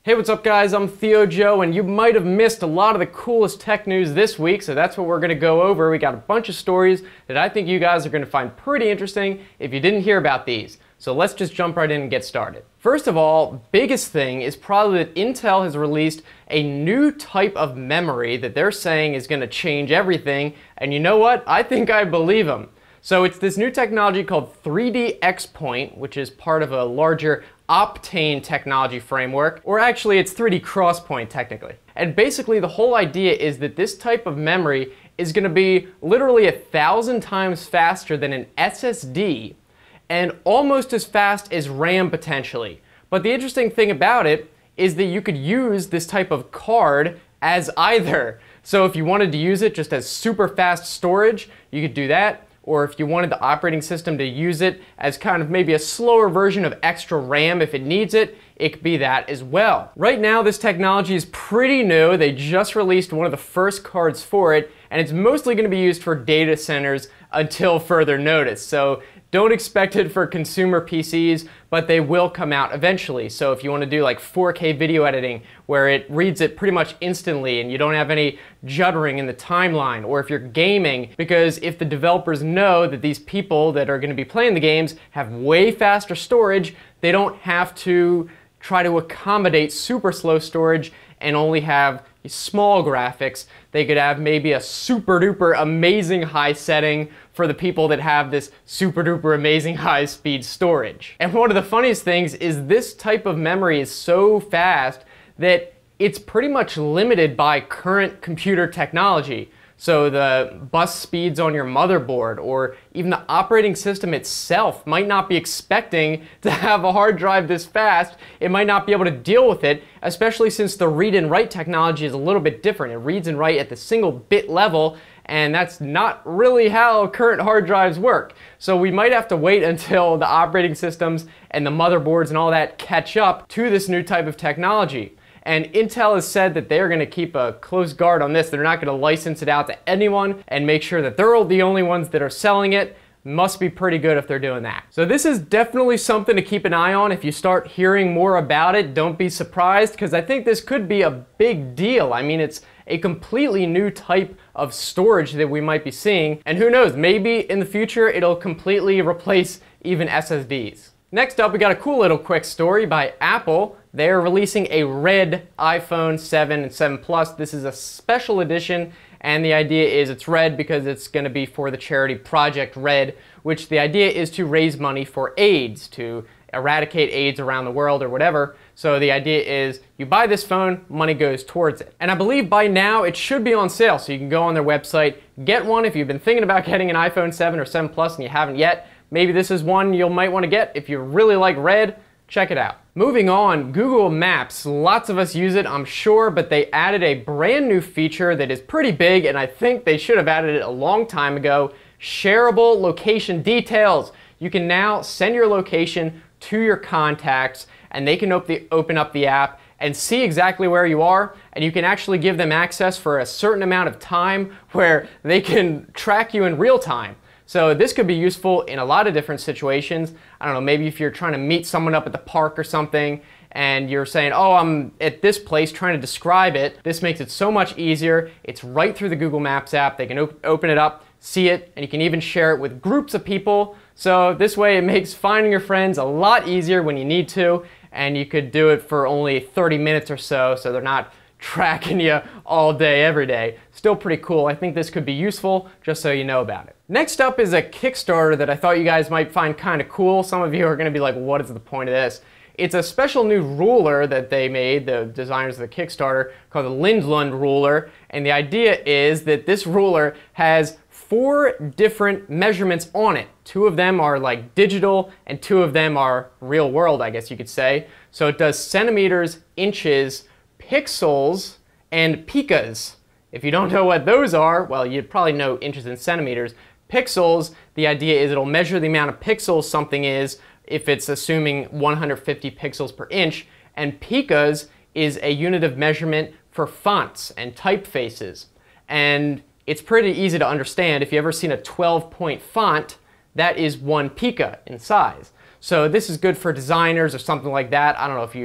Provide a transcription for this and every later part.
Hey, what's up guys? I'm Theo Joe, and you might have missed a lot of the coolest tech news this week, so that's what we're going to go over. We got a bunch of stories that I think you guys are going to find pretty interesting if you didn't hear about these. So let's just jump right in and get started. First of all, biggest thing is probably that Intel has released a new type of memory that they're saying is going to change everything, and you know what? I think I believe them. So it's this new technology called 3D XPoint, which is part of a larger Optane technology framework, or actually it's 3D XPoint technically. And basically the whole idea is that this type of memory is going to be literally 1,000 times faster than an SSD and almost as fast as RAM potentially. But the interesting thing about it is that you could use this type of card as either. So if you wanted to use it just as super fast storage, you could do that. Or if you wanted the operating system to use it as kind of maybe a slower version of extra RAM if it needs it, it could be that as well. Right now this technology is pretty new. They just released one of the first cards for it, and it's mostly going to be used for data centers until further notice. So don't expect it for consumer PCs, but they will come out eventually. So if you want to do like 4K video editing where it reads it pretty much instantly and you don't have any juddering in the timeline, or if you're gaming, because if the developers know that these people that are going to be playing the games have way faster storage, they don't have to try to accommodate super slow storage and only have small graphics. They could have maybe a super duper amazing high setting for the people that have this super duper amazing high speed storage. And one of the funniest things is this type of memory is so fast that it's pretty much limited by current computer technology. So the bus speeds on your motherboard or even the operating system itself might not be expecting to have a hard drive this fast. It might not be able to deal with it, especially since the read and write technology is a little bit different. It reads and writes at the single bit level, and that's not really how current hard drives work. So we might have to wait until the operating systems and the motherboards and all that catch up to this new type of technology. And Intel has said that they're going to keep a close guard on this. They're not going to license it out to anyone and make sure that they're the only ones that are selling it. Must be pretty good if they're doing that. So this is definitely something to keep an eye on. If you start hearing more about it, don't be surprised, because I think this could be a big deal. I mean, it's a completely new type of storage that we might be seeing. And who knows, maybe in the future it'll completely replace even SSDs. Next up, we got a cool little quick story by Apple. They're releasing a red iPhone 7 and 7 Plus. This is a special edition, and the idea is it's red because it's going to be for the charity Project Red, which the idea is to raise money for AIDS, to eradicate AIDS around the world or whatever. So the idea is you buy this phone, money goes towards it. And I believe by now it should be on sale, so you can go on their website, get one if you've been thinking about getting an iPhone 7 or 7 Plus and you haven't yet. Maybe this is one you might want to get. If you really like red, check it out. Moving on, Google Maps. Lots of us use it, I'm sure, but they added a brand new feature that is pretty big, and I think they should have added it a long time ago. Shareable location details. You can now send your location to your contacts, and they can open up the app and see exactly where you are, and you can actually give them access for a certain amount of time where they can track you in real time. So this could be useful in a lot of different situations. I don't know, maybe if you're trying to meet someone up at the park or something and you're saying, oh, I'm at this place, trying to describe it. This makes it so much easier. It's right through the Google Maps app. They can open it up, see it, and you can even share it with groups of people. So this way it makes finding your friends a lot easier when you need to, and you could do it for only 30 minutes or so they're not tracking you all day, every day. Still pretty cool. I think this could be useful, just so you know about it. Next up is a Kickstarter that I thought you guys might find kind of cool. Some of you are going to be like, what is the point of this? It's a special new ruler that they made, the designers of the Kickstarter, called the Lindlund ruler. And the idea is that this ruler has 4 different measurements on it. 2 of them are like digital and 2 of them are real world, I guess you could say. So it does centimeters, inches, pixels, and picas. If you don't know what those are, well, you'd probably know inches and centimeters. Pixels, the idea is it'll measure the amount of pixels something is if it's assuming 150 pixels per inch, and picas is a unit of measurement for fonts and typefaces. And it's pretty easy to understand. If you've ever seen a 12-point font, that is 1 pica in size. So this is good for designers or something like that. I don't know if you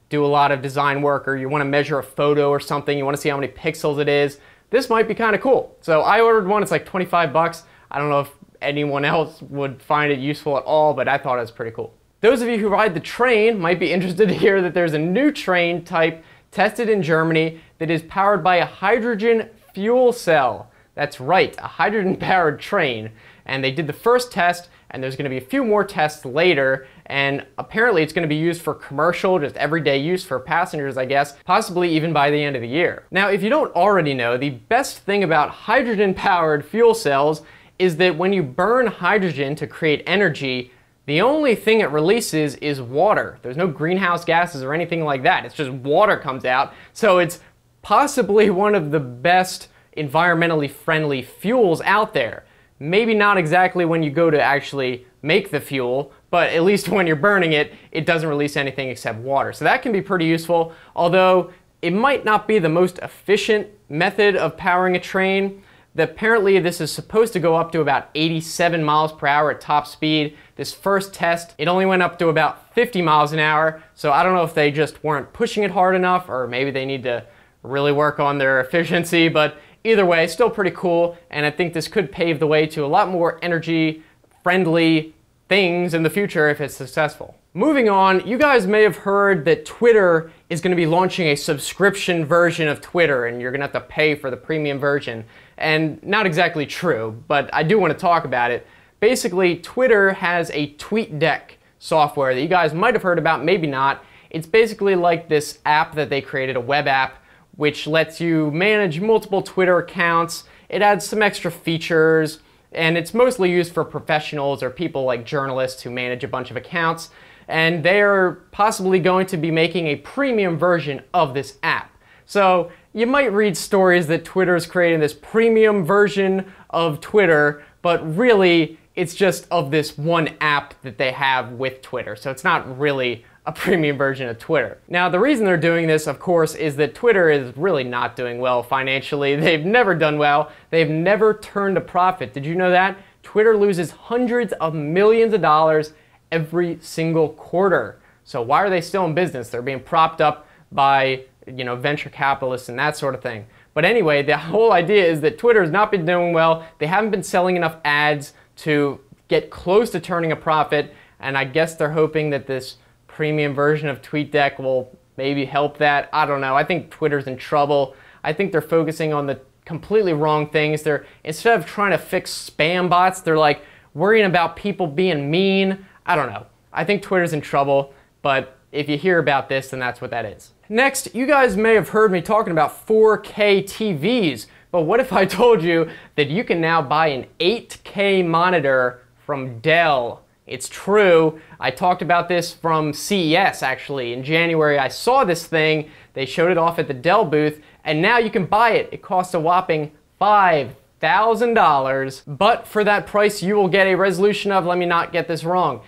do a lot of design work, or you want to measure a photo or something, you want to see how many pixels it is, this might be kind of cool. So I ordered one, it's like 25 bucks. I don't know if anyone else would find it useful at all, but I thought it was pretty cool. Those of you who ride the train might be interested to hear that there's a new train type tested in Germany that is powered by a hydrogen fuel cell. That's right, a hydrogen-powered train. And they did the first test, and there's going to be a few more tests later, and apparently it's going to be used for commercial, just everyday use for passengers, I guess, possibly even by the end of the year. Now, if you don't already know, the best thing about hydrogen-powered fuel cells is that when you burn hydrogen to create energy, the only thing it releases is water. There's no greenhouse gases or anything like that. It's just water comes out. So it's possibly one of the best environmentally friendly fuels out there. Maybe not exactly when you go to actually make the fuel, but at least when you're burning it, it doesn't release anything except water. So that can be pretty useful, although it might not be the most efficient method of powering a train. Apparently this is supposed to go up to about 87 miles per hour at top speed. This first test, it only went up to about 50 miles an hour, so I don't know if they just weren't pushing it hard enough, or maybe they need to really work on their efficiency, but either way, still pretty cool, and I think this could pave the way to a lot more energy-friendly things in the future if it's successful. Moving on, you guys may have heard that Twitter is going to be launching a subscription version of Twitter, and you're going to have to pay for the premium version. And not exactly true, but I do want to talk about it. Basically, Twitter has a TweetDeck software that you guys might have heard about, maybe not. It's basically like this app that they created, a web app, which lets you manage multiple Twitter accounts. It adds some extra features, and it's mostly used for professionals or people like journalists who manage a bunch of accounts. And they're possibly going to be making a premium version of this app. So you might read stories that Twitter is creating this premium version of Twitter, but really it's just of this one app that they have with Twitter. So it's not really a premium version of Twitter. Now, the reason they're doing this, of course, is that Twitter is really not doing well financially. They've never done well. They've never turned a profit. Did you know that? Twitter loses hundreds of millions of dollars every single quarter. So why are they still in business? They're being propped up by, venture capitalists and that sort of thing. But anyway, the whole idea is that Twitter has not been doing well. They haven't been selling enough ads to get close to turning a profit, and I guess they're hoping that this premium version of TweetDeck will maybe help that. I don't know. I think Twitter's in trouble. I think they're focusing on the completely wrong things. Instead of trying to fix spam bots, they're like worrying about people being mean. I don't know. I think Twitter's in trouble, but if you hear about this, then that's what that is. Next, you guys may have heard me talking about 4K TVs, but what if I told you that you can now buy an 8K monitor from Dell? It's true. I talked about this from CES actually. In January, I saw this thing. They showed it off at the Dell booth, and now you can buy it. It costs a whopping $5,000. But for that price, you will get a resolution of, let me not get this wrong,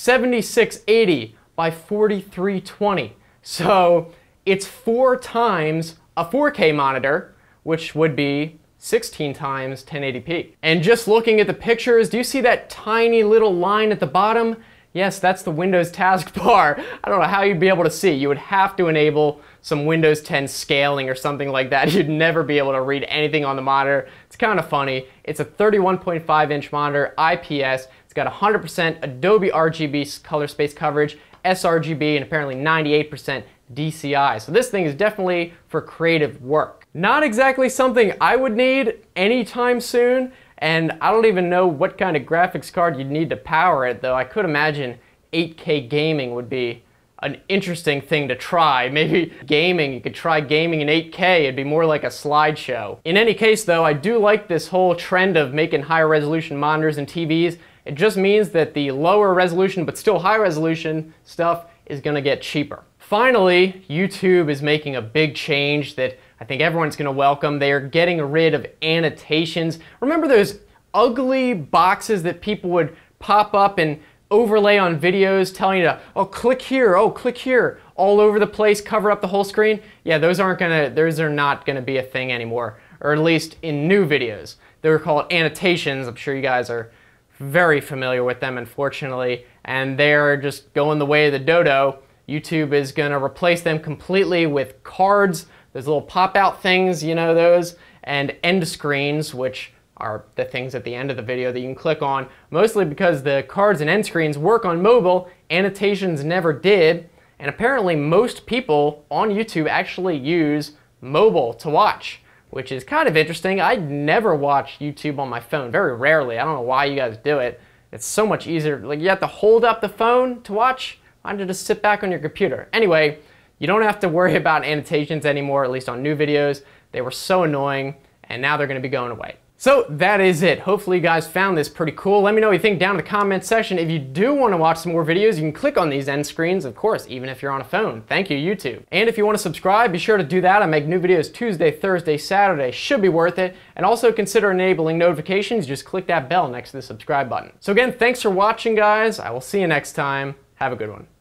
7680 by 4320. So it's 4 times a 4K monitor, which would be 16 times 1080p. And just looking at the pictures, do you see that tiny little line at the bottom? Yes, that's the Windows taskbar. I don't know how you'd be able to see. You would have to enable some Windows 10 scaling or something like that. You'd never be able to read anything on the monitor. It's kind of funny. It's a 31.5-inch monitor, IPS. It's got 100% Adobe RGB color space coverage, sRGB, and apparently 98% DCI. So this thing is definitely for creative work. Not exactly something I would need anytime soon, and I don't even know what kind of graphics card you'd need to power it, though I could imagine 8K gaming would be an interesting thing to try. Maybe gaming, you could try gaming in 8K, it'd be more like a slideshow. In any case though, I do like this whole trend of making higher resolution monitors and TVs. It just means that the lower resolution but still high resolution stuff is gonna get cheaper. Finally, YouTube is making a big change that I think everyone's gonna welcome. They are getting rid of annotations. Remember those ugly boxes that people would pop up and overlay on videos telling you to, oh, click here, all over the place, cover up the whole screen? Yeah, those are not gonna be a thing anymore, or at least in new videos. They were called annotations. I'm sure you guys are very familiar with them, unfortunately, and they're just going the way of the dodo. YouTube is going to replace them completely with cards, those little pop-out things, you know those, and end screens, which are the things at the end of the video that you can click on, mostly because the cards and end screens work on mobile, annotations never did, and apparently most people on YouTube actually use mobile to watch, which is kind of interesting. I never watch YouTube on my phone, very rarely. I don't know why you guys do it. It's so much easier. Like, you have to hold up the phone to watch. Why don't you just sit back on your computer? Anyway, you don't have to worry about annotations anymore, at least on new videos. They were so annoying, and now they're going to be going away. So that is it. Hopefully you guys found this pretty cool. Let me know what you think down in the comment section. If you do want to watch some more videos, you can click on these end screens, of course, even if you're on a phone. Thank you, YouTube. And if you want to subscribe, be sure to do that. I make new videos Tuesday, Thursday, Saturday. Should be worth it. And also consider enabling notifications. Just click that bell next to the subscribe button. So again, thanks for watching, guys. I will see you next time. Have a good one.